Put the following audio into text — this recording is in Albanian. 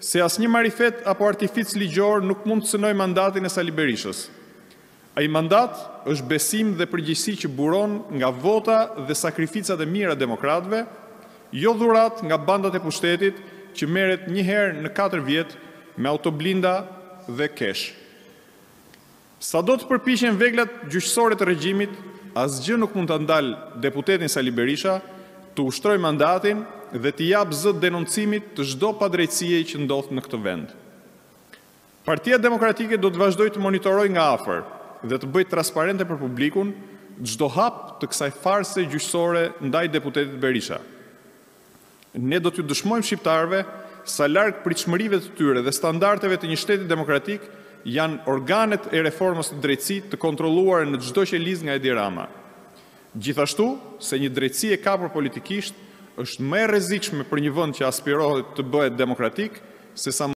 se asnjë marifet apo artific ligjor nuk mund të synoj mandatin e Sali Berishës. Ai mandat është besim dhe përgjegjësi që buron nga vota dhe sakrificat e mira demokratëve, jo dhurat nga bandat e pushtetit që merret një herë në 4 vjet me autoblinda dhe kesh. Sado të përpiqen veglat gjyqësore të regjimit, asgjë nuk mund ta ndalë deputetin Sali Berisha të ushtrojë mandatin dhe të japë zë denoncimit të çdo padrejtësie që ndodh në këtë vend. Partia Demokratike do të vazhdojë të monitorojë nga afër dhe të bëjë transparente për publikun çdo hap të kësaj farse gjyqësore ndaj deputetit Berisha. Ne do t'ju dëshmojmë shqiptarëve sa larg pritshmërive të tyre dhe standardeve të një shteti demokratik janë organet e reformës të drejtësisë të kontrolluara në çdo qelizë nga Edi Rama. Gjithashtu, se një drejtësi e kapur politikisht është më e rrezikshme për një vend që aspirohet të bëhet demokratik, sesa